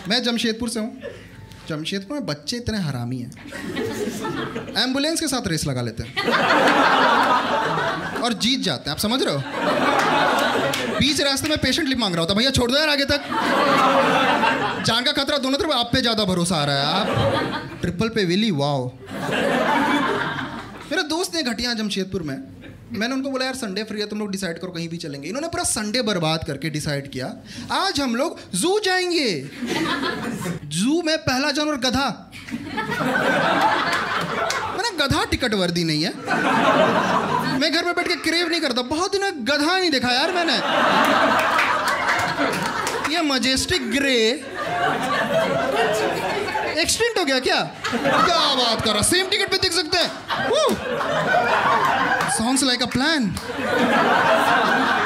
मैं जमशेदपुर से हूँ। जमशेदपुर में बच्चे इतने हरामी हैं, एम्बुलेंस के साथ रेस लगा लेते हैं और जीत जाते हैं। आप समझ रहे हो? बीच रास्ते में पेशेंट लिप मांग रहा होता, भैया छोड़ दो यार आगे तक, जान का खतरा दोनों तरफ, आप पे ज्यादा भरोसा आ रहा है। आप ट्रिपल पे विली, वाओ। मेरा दोस्त ने घटिया जमशेदपुर में, मैंने उनको बोला यार संडे फ्री है, तुम लोग डिसाइड करो कहीं भी चलेंगे। इन्होंने पूरा संडे बर्बाद करके डिसाइड किया आज हम लोग जू जाएंगे। जू में पहला जानवर गधा। मैंने गधा टिकट वर्दी नहीं है, मैं घर में बैठ के क्रेव नहीं करता, बहुत दिन गधा नहीं देखा यार मैंने। ये मजेस्टिक ग्रे एक्सटेंट हो गया क्या? क्या बात कर रहा, सेम टिकट पे देख सकते हैं। Sounds like a plan.